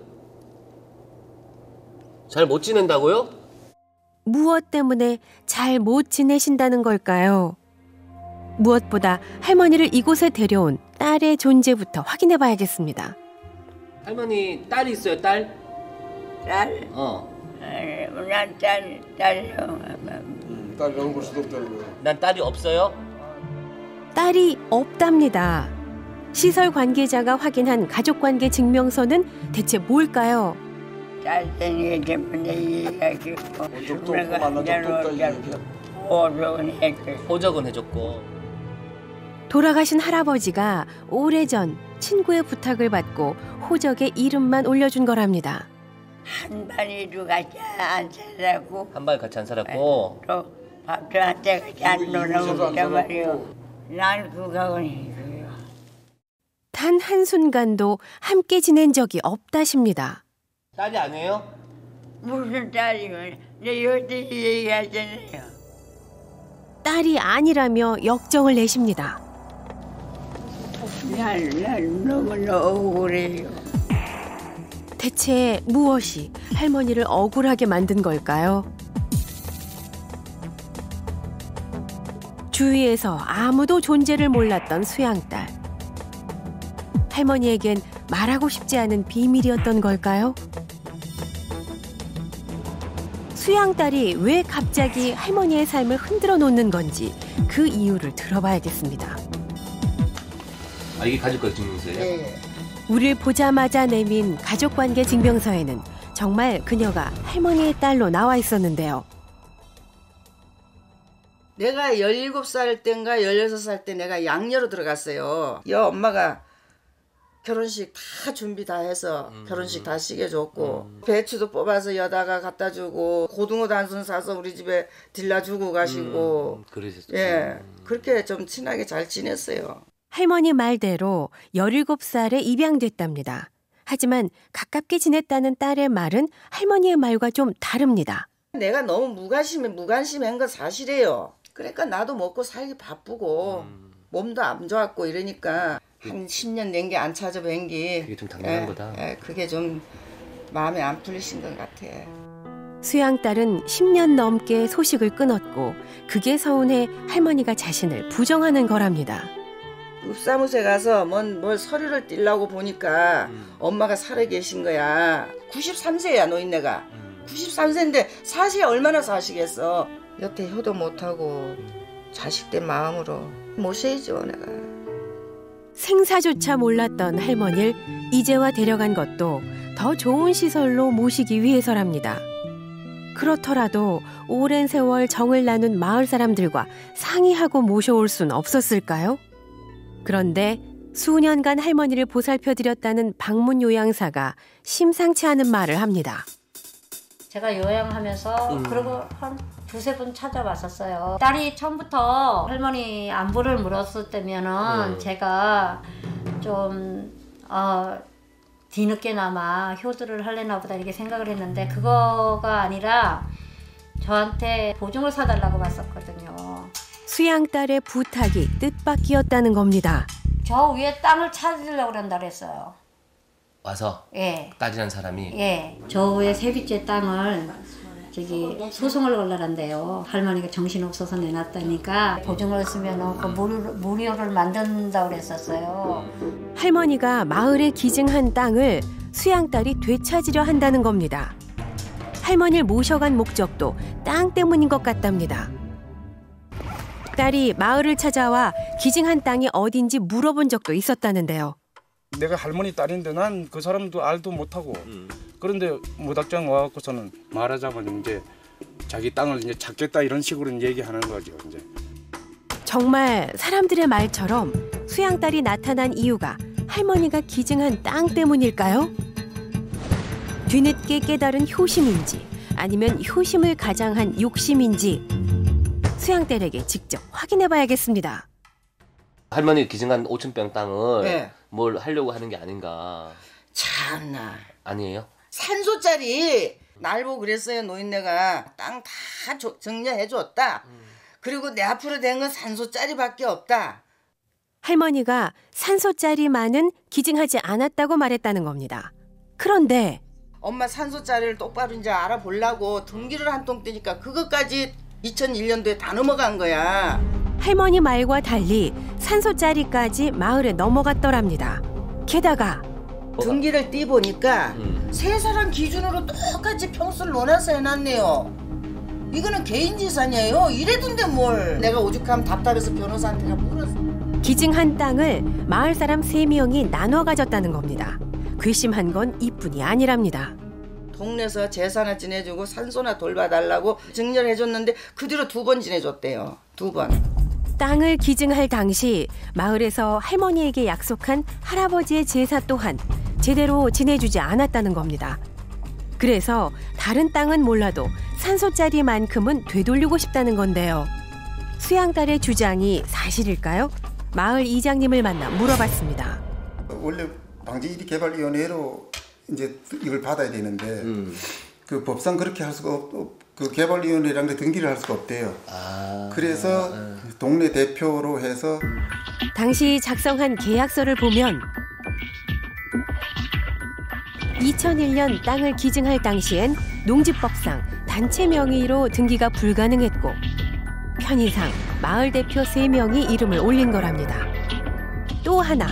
S19: 잘 못 지낸다고요?
S2: 무엇 때문에 잘 못 지내신다는 걸까요? 무엇보다 할머니를 이곳에 데려온 딸의 존재부터 확인해 봐야겠습니다.
S19: 할머니, 딸이 있어요, 딸?
S21: 딸?
S1: 난 딸이
S11: 딸이라고 볼 수도 없다는 거야.
S19: 난 딸이 없어요?
S2: 딸이 없답니다. 시설 관계자가 확인한 가족관계 증명서는 대체 뭘까요?
S1: 딸이 때문에 이야기했고
S11: 적도 없고 만난 적도 없다 이야기야.
S19: 호적은 해줬고.
S2: 돌아가신 할아버지가 오래전 친구의 부탁을 받고 호적에 이름만 올려준 거랍니다.
S1: 한 반이도 같이 안 살았고
S19: 한 발 같이 안 살았고.
S1: 또 밥도 한때 같이 안 놀아먹단 말이요. 난 그거는 해줘요.
S2: 단 한순간도 함께 지낸 적이 없다십니다.
S19: 딸이 아니에요?
S1: 무슨 딸이면 내 여태 얘기하잖아요.
S2: 딸이 아니라며 역정을 내십니다.
S1: 난 너무나 억울해요.
S2: 대체 무엇이 할머니를 억울하게 만든 걸까요? 주위에서 아무도 존재를 몰랐던 수양딸. 할머니에겐 말하고 싶지 않은 비밀이었던 걸까요? 수양딸이 왜 갑자기 할머니의 삶을 흔들어 놓는 건지 그 이유를 들어봐야겠습니다.
S19: 아, 이게 가족관계 증명서예요?
S1: 네.
S2: 우리를 보자마자 내민 가족관계 증명서에는 정말 그녀가 할머니의 딸로 나와 있었는데요.
S4: 내가 17살 때인가 16살 때 내가 양녀로 들어갔어요. 엄마가 결혼식 다 준비 다 해서 결혼식 다 시켜줬고 배추도 뽑아서 여다가 갖다 주고 고등어 단순 사서 우리 집에 딜라주고 가시고
S19: 그러셨죠.
S4: 예, 그렇게 좀 친하게 잘 지냈어요.
S2: 할머니 말대로 17살에 입양됐답니다. 하지만 가깝게 지냈다는 딸의 말은 할머니의 말과 좀 다릅니다.
S4: 내가 너무 무관심한 건 사실이에요. 그러니까 나도 먹고 살기 바쁘고 몸도 안 좋았고 이러니까 한 10년 낸 게 안 찾아뵌 게
S19: 그게 좀 당연한 거다.
S4: 그게 좀 마음에 안 풀리신 것 같아.
S2: 수양딸은 10년 넘게 소식을 끊었고 그게 서운해 할머니가 자신을 부정하는 거랍니다.
S4: 읍사무소에 가서 뭘 서류를 띄려고 보니까 엄마가 살아 계신 거야. 93세야 노인네가. 93세인데 사시에 얼마나 사시겠어. 여태 효도 못하고 자식된 마음으로 모셔야죠 내가.
S2: 생사조차 몰랐던 할머니를 이제와 데려간 것도 더 좋은 시설로 모시기 위해서랍니다. 그렇더라도 오랜 세월 정을 나눈 마을 사람들과 상의하고 모셔올 순 없었을까요? 그런데 수년간 할머니를 보살펴드렸다는 방문 요양사가 심상치 않은 말을 합니다.
S13: 제가 요양하면서 그리고 한 두세 번 찾아왔었어요. 딸이 처음부터 할머니 안부를 물었을 때면은 제가 좀 뒤늦게나마 효도를 하려나 보다 이렇게 생각을 했는데 그거가 아니라 저한테 보증을 사달라고 왔었거든요.
S2: 수양딸의 부탁이 뜻밖이었다는 겁니다.
S13: 저 위에 땅을 찾으려고 그런다 그랬어요.
S19: 와서?
S13: 예.
S19: 딸이란 사람이?
S13: 예. 저 위에 세비째 땅을 소송을 걸러란대요. 할머니가 정신없어서 내놨다니까 보증을 쓰면 그 무료를 만든다고 그랬었어요.
S2: 할머니가 마을에 기증한 땅을 수양딸이 되찾으려 한다는 겁니다. 할머니를 모셔간 목적도 땅 때문인 것 같답니다. 딸이 마을을 찾아와 기증한 땅이 어딘지 물어본 적도 있었다는데요.
S7: 내가 할머니 딸인데 난 그 사람도 알도 못하고 그런데 무작정 와갖고서는 말하자면 이제 자기 땅을 이제 찾겠다 이런 식으로 얘기하는 거죠. 이제
S2: 정말 사람들의 말처럼 수양딸이 나타난 이유가 할머니가 기증한 땅 때문일까요? 뒤늦게 깨달은 효심인지 아니면 효심을 가장한 욕심인지 수양딸에게 직접 확인해봐야겠습니다.
S19: 할머니 기증한 5,000평 땅을
S4: 네.
S19: 뭘 하려고 하는 게 아닌가.
S4: 참나.
S19: 아니에요?
S4: 산소짜리 날 보고 그랬어요. 노인네가 땅 다 정리해줬다. 그리고 내 앞으로 된 건 산소짜리밖에 없다.
S2: 할머니가 산소짜리만은 기증하지 않았다고 말했다는 겁니다. 그런데
S4: 엄마 산소짜리를 똑바로 이제 알아보려고 등기를 한 통 뜨니까 그것까지 2001년도에 다 넘어간 거야.
S2: 할머니 말과 달리 산소짜리까지 마을에 넘어갔더랍니다. 게다가
S4: 등기를 띄보니까 세 사람 기준으로 똑같이 평수를 논해서 해놨네요. 이거는 개인 재산이에요. 이래둔데 뭘. 내가 오죽하면 답답해서 변호사한테 물었어.
S2: 기증한 땅을 마을 사람 3명이 나눠 가졌다는 겁니다. 괘씸한 건 이뿐이 아니랍니다.
S4: 동네에서 제사나 지내주고 산소나 돌봐달라고 증여를 해줬는데 그 뒤로 2번 지내줬대요. 2번.
S2: 땅을 기증할 당시 마을에서 할머니에게 약속한 할아버지의 제사 또한 제대로 지내주지 않았다는 겁니다. 그래서 다른 땅은 몰라도 산소짜리만큼은 되돌리고 싶다는 건데요. 수양딸의 주장이 사실일까요? 마을 이장님을 만나 물어봤습니다.
S8: 원래 방지개발위원회로 이제 이걸 받아야 되는데 그 법상 그렇게 할 수가 그 개발위원회라는 게 등기를 할 수가 없대요. 그래서 동네 대표로 해서
S2: 당시 작성한 계약서를 보면 2001년 땅을 기증할 당시엔 농지법상 단체 명의로 등기가 불가능했고 편의상 마을 대표 3명이 이름을 올린 거랍니다. 또 하나,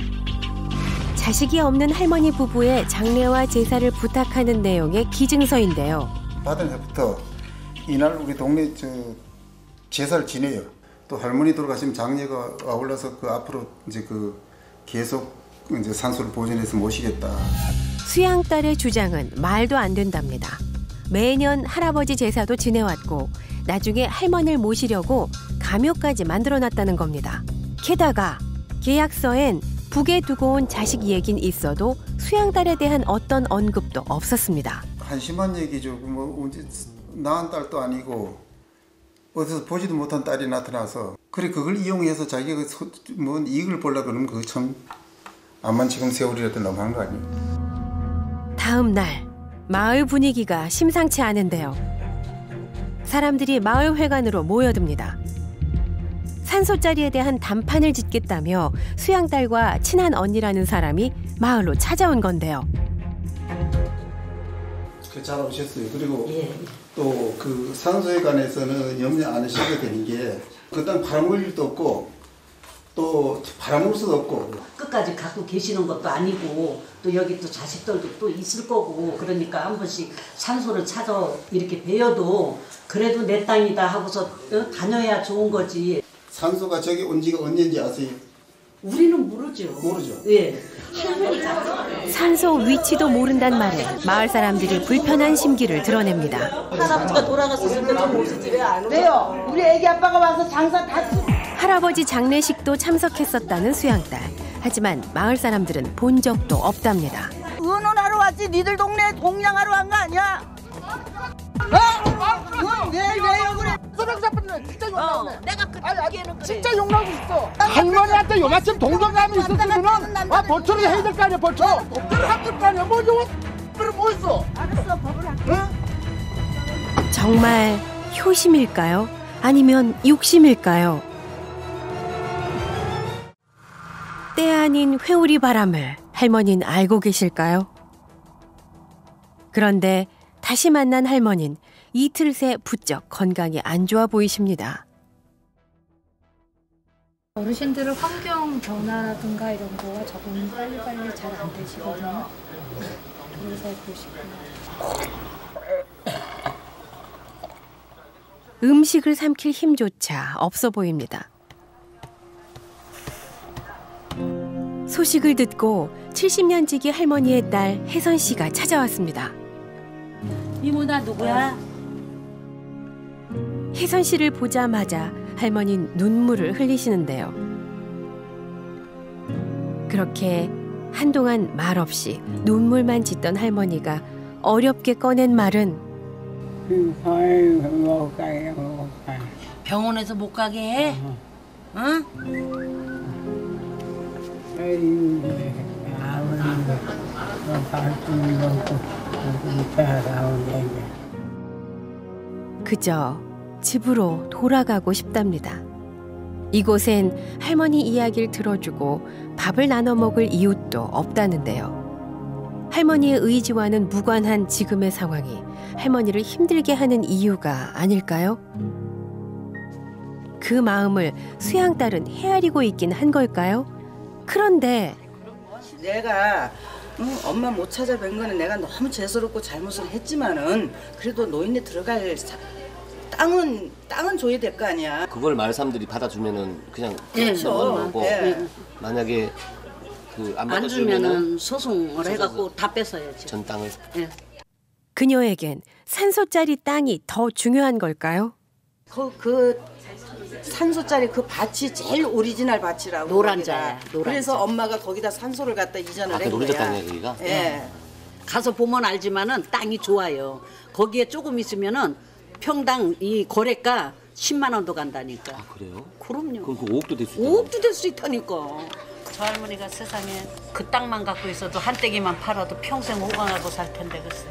S2: 자식이 없는 할머니 부부의 장례와 제사를 부탁하는 내용의 기증서인데요.
S8: 받은 해부터 이날 우리 동네 제사를 지내요. 또 할머니 돌아가시면 장례가 아울러서 그 앞으로 이제 그 계속 이제 산소를 보존해서 모시겠다.
S2: 수양딸의 주장은 말도 안 된답니다. 매년 할아버지 제사도 지내왔고 나중에 할머니를 모시려고 가묘까지 만들어놨다는 겁니다. 게다가 계약서엔 북에 두고 온 자식 얘긴 있어도 수양딸에 대한 어떤 언급도 없었습니다.
S8: 한심한 얘기죠. 뭐 낳은 딸도 아니고 어디서 보지도 못한 딸이 나타나서 그래 그걸 이용해서 자기가 뭐 이익을 보려고 그러면 그거 참 암만 지금 세월이라도 너무한 거 아니에요.
S2: 다음 날 마을 분위기가 심상치 않은데요. 사람들이 마을 회관으로 모여듭니다. 산소짜리에 대한 단판을 짓겠다며 수양딸과 친한 언니라는 사람이 마을로 찾아온 건데요.
S8: 잘 오셨어요. 그리고 또 그 산소회관에서는 염려 안 하셔도 되는 게 그 땅 팔아먹을 일도 없고 또 팔아먹을 수도 없고
S10: 끝까지 갖고 계시는 것도 아니고 또 여기 또 자식들도 또 있을 거고 그러니까 한 번씩 산소를 찾아 이렇게 베어도 그래도 내 땅이다 하고서 다녀야 좋은 거지.
S8: 산소가 저기 온 지가 언제인지 아세요?
S10: 우리는 모르죠.
S8: 모르죠.
S10: 예.
S2: 산소 위치도 모른단 말에 마을 사람들이 불편한 심기를 드러냅니다.
S10: 할아버지가 돌아갔었을 때 좀 모시지 왜 안 오죠?
S4: 왜요? 우리 애기 아빠가 와서 장사 다
S2: 할아버지 장례식도 참석했었다는 수양딸. 하지만 마을 사람들은 본 적도 없답니다.
S4: 의논하러 왔지. 니들 동네에 동냥하러 간 거 아니야? 왜 그래?
S23: 진짜 욕나네. 내가 그때는 그래. 진짜 욕나고 있어. 할머니한테 요만큼 동정감이 있었으면은 버처를 해야 될 거 아니야. 버처. 법을 할거 아니야. 뭐 요거 뭐 있어?
S4: 알았어. 법을 할게.
S2: 정말 효심일까요? 아니면 욕심일까요? 때 아닌 회오리 바람을 할머니는 알고 계실까요? 그런데 다시 만난 할머니는 이틀 새 부쩍 건강이 안 좋아 보이십니다.
S24: 어르신들은 환경 변화라든가 이런 거가 적응이 빨리빨리 잘 안 되시거든요. 그래서 보시고
S2: 음식을 삼킬 힘조차 없어 보입니다. 소식을 듣고 70년지기 할머니의 딸 혜선 씨가 찾아왔습니다.
S10: 이모나 누구야?
S2: 혜선 씨를 보자마자 할머니는 눈물을 흘리시는데요. 그렇게 한동안 말없이 눈물만 짓던 할머니가 어렵게 꺼낸 말은
S1: 못 가요.
S10: 병원에서 못 가게 해? 응?
S2: 그저 집으로 돌아가고 싶답니다. 이곳엔 할머니 이야기를 들어주고 밥을 나눠 먹을 이웃도 없다는데요. 할머니의 의지와는 무관한 지금의 상황이 할머니를 힘들게 하는 이유가 아닐까요? 그 마음을 수양딸은 헤아리고 있긴 한 걸까요? 그런데
S4: 내가 엄마 못 찾아뵌 거는 내가 너무 죄스럽고 잘못을 했지만은 그래도 노인네 들어갈 땅은 줘야 될 거 아니야.
S19: 그걸 마을 사람들이 받아주면은 그냥
S4: 그렇죠.
S19: 거고
S4: 네.
S19: 만약에 그
S10: 안 주면은 소송을 해갖고 다 뺏어야지.
S19: 전 땅을.
S10: 예.
S2: 그녀에겐 산소짜리 땅이 더 중요한 걸까요?
S4: 그 산소짜리 그 밭이 제일 오리지널 밭이라고.
S10: 노란자야.
S4: 그래서 엄마가 거기다 산소를 갖다 이전을 한 거야.
S19: 노른자 땅이야 거기가?
S4: 예.
S10: 가서 보면 알지만은 땅이 좋아요. 거기에 조금 있으면은 평당 이 거래가 10만 원도 간다니까.
S19: 아 그래요?
S10: 그럼요.
S19: 그럼 그 5억도 될 수 있다.
S10: 5억도 될 수 있다니까. 저 할머니가 세상에 그 땅만 갖고 있어도 한 떼기만 팔아도 평생 호강하고 살 텐데 글쎄.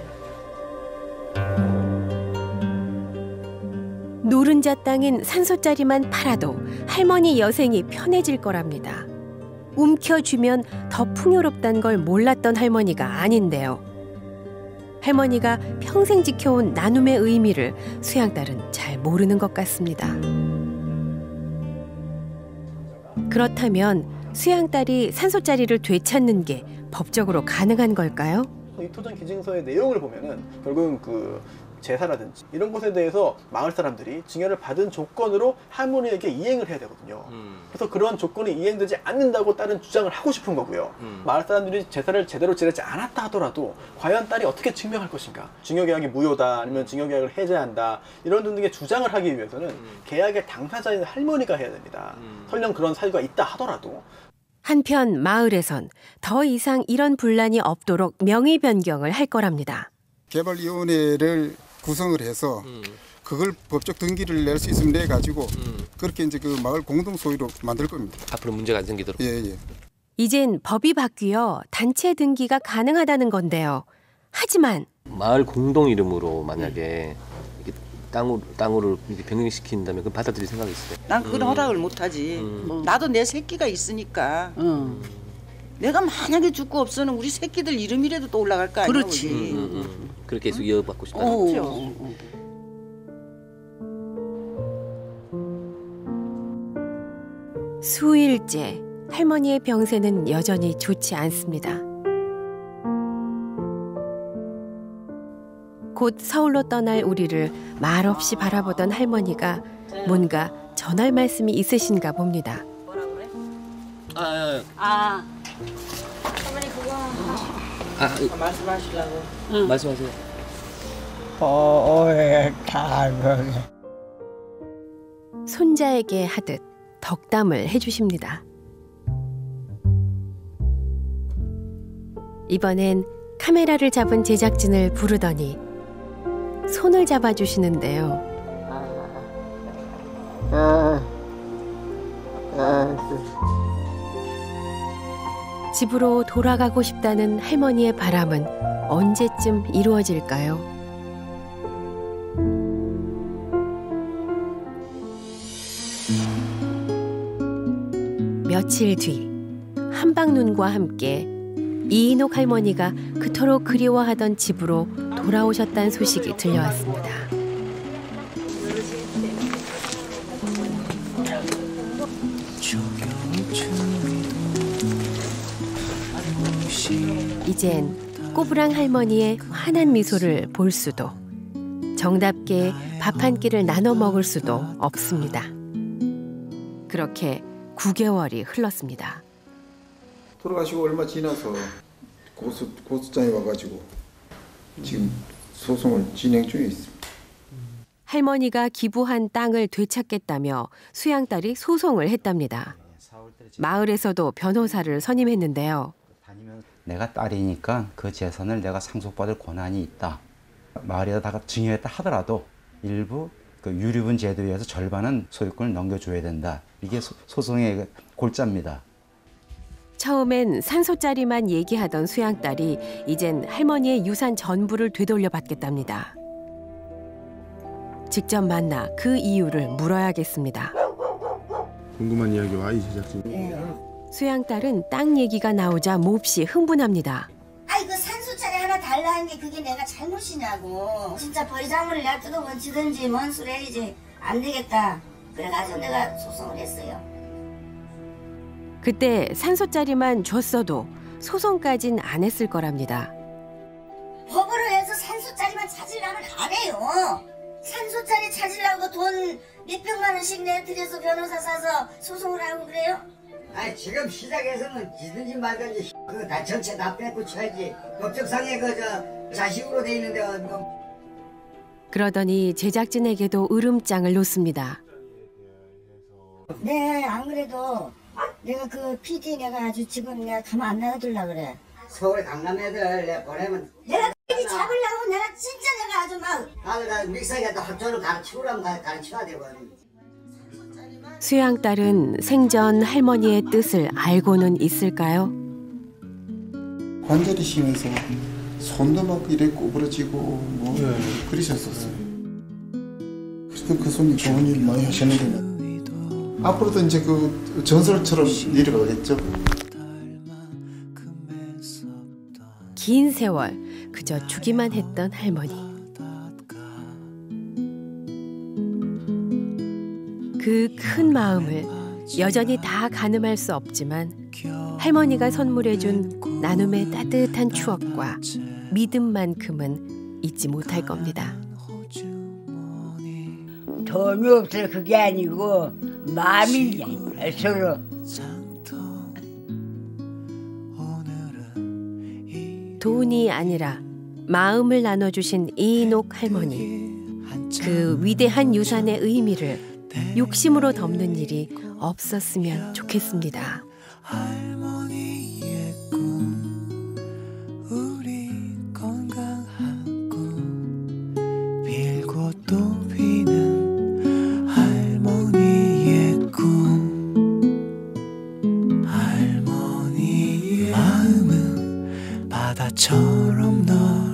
S2: 노른자 땅인 산소짜리만 팔아도 할머니 여생이 편해질 거랍니다. 움켜쥐면 더 풍요롭단 걸 몰랐던 할머니가 아닌데요. 할머니가 평생 지켜온 나눔의 의미를 수양딸은 잘 모르는 것 같습니다. 그렇다면 수양딸이 산소짜리를 되찾는 게 법적으로 가능한 걸까요?
S6: 이 토전 기증서의 내용을 보면은 결국은 그 제사라든지 이런 것에 대해서 마을 사람들이 증여를 받은 조건으로 할머니에게 이행을 해야 되거든요. 그래서 그런 조건이 이행되지 않는다고 딸은 주장을 하고 싶은 거고요. 마을 사람들이 제사를 제대로 지내지 않았다 하더라도 과연 딸이 어떻게 증명할 것인가? 증여계약이 무효다 아니면 증여계약을 해제한다 이런 등등의 주장을 하기 위해서는 계약의 당사자인 할머니가 해야 됩니다. 설령 그런 사유가 있다 하더라도.
S2: 한편 마을에선 더 이상 이런 분란이 없도록 명의 변경을 할 거랍니다.
S8: 개발위원회를 구성을 해서 그걸 법적 등기를 낼 수 있으면 내 가지고 그렇게 이제 그 마을 공동 소유로 만들 겁니다.
S19: 앞으로 문제가 안 생기도록.
S8: 예.
S2: 이젠 법이 바뀌어 단체 등기가 가능하다는 건데요. 하지만
S19: 마을 공동 이름으로 만약에 땅으로 이렇게 변경시킨다면 그건 받아들일 생각이 있어요.
S4: 난 그건 허락을 못하지. 나도 내 새끼가 있으니까. 내가 만약에 죽고 없으면 우리 새끼들 이름이라도 또 올라갈 거 아니야.
S10: 그렇지.
S19: 그렇게 계속 이어받고 싶다.
S4: 그렇죠.
S2: 수일째 할머니의 병세는 여전히 좋지 않습니다. 곧 서울로 떠날 우리를 말없이 바라보던 할머니가 뭔가 전할 말씀이 있으신가 봅니다.
S10: 할머니 그거
S4: 말씀하시려고.
S19: 말씀하세요.
S2: 손자에게 하듯 덕담을 해주십니다. 이번엔 카메라를 잡은 제작진을 부르더니 손을 잡아주시는데요. 집으로 돌아가고 싶다는 할머니의 바람은 언제쯤 이루어질까요? 며칠 뒤 한방눈과 함께 이인옥 할머니가 그토록 그리워하던 집으로 돌아오셨다는 소식이 들려왔습니다. 이젠 꼬부랑 할머니의 환한 미소를 볼 수도, 정답게 밥 한 끼를 나눠 먹을 수도 없습니다. 그렇게 9개월이 흘렀습니다.
S8: 돌아가시고 얼마 지나서 고소장이 와가지고 지금 소송을 진행 중에 있습니다.
S2: 할머니가 기부한 땅을 되찾겠다며 수양딸이 소송을 했답니다. 마을에서도 변호사를 선임했는데요.
S14: 내가 딸이니까 그 재산을 내가 상속받을 권한이 있다. 마을에다가 증여했다 하더라도 일부 그 유류분 제도에 의해서 절반은 소유권을 넘겨줘야 된다. 이게 소송의 골자입니다.
S2: 처음엔 산소짜리만 얘기하던 수양딸이 이젠 할머니의 유산 전부를 되돌려 받겠답니다. 직접 만나 그 이유를 물어야겠습니다.
S16: 궁금한 이야기와 이 제작진.
S2: 수양딸은 땅 얘기가 나오자 몹시 흥분합니다.
S17: 아이고 산소짜리 하나 달라 한 게 그게 내가 잘못이냐고. 진짜 버리장물을 내가 뜯어번지든지 뭔 소리 해야지. 안 되겠다. 그래가지고 내가 소송을 했어요.
S2: 그때 산소짜리만 줬어도 소송까진 안 했을 거랍니다.
S17: 법으로 해서 산소짜리만 찾으려면 안 해요. 산소짜리 찾으려고 돈 몇백만 원씩 내들여서 변호사 사서 소송을 하고 그래요?
S3: 아니 지금 시작해서는 지든지 말든지 그거 다 전체 다 뺏고 쳐야지. 법적상에 그저 자식으로 돼 있는데 뭐.
S2: 그러더니 제작진에게도 으름장을 놓습니다.
S17: 네, 안 그래도 내가 그 PD 내가 아주 지금 내가 가만 안 놔두려고 그래.
S3: 서울 강남 애들 내가 보내면
S17: 내가 PD 잡으려고 내가 진짜 내가 아주 막
S3: 나 믹서기에다 학교를 가르치우라면 가르쳐야 되거든.
S2: 수양딸은 생전 할머니의 뜻을 알고는 있을까요?
S8: 관절이 심해서 손도 막 이래 구부러지고 뭐 그러셨었어요. 그래도 그 손이 좋은 일 많이 하셨는데 앞으로도 이제 그 전설처럼 내려가겠죠.
S2: 긴 세월 그저 주기만 했던 할머니. 그 큰 마음을 여전히 다 가늠할 수 없지만 할머니가 선물해준 나눔의 따뜻한 추억과 믿음만큼은 잊지 못할 겁니다.
S1: 돈이 없어 그게 아니고 마음이 서로.
S2: 돈이 아니라 마음을 나눠주신 이인옥 할머니. 그 위대한 유산의 의미를 욕심으로 덮는 일이 없었으면 좋겠습니다.
S5: 할머니의 꿈 우리 건강한 꿈 빌고 또 비는 할머니의 꿈 할머니의 마음은 바다처럼 넓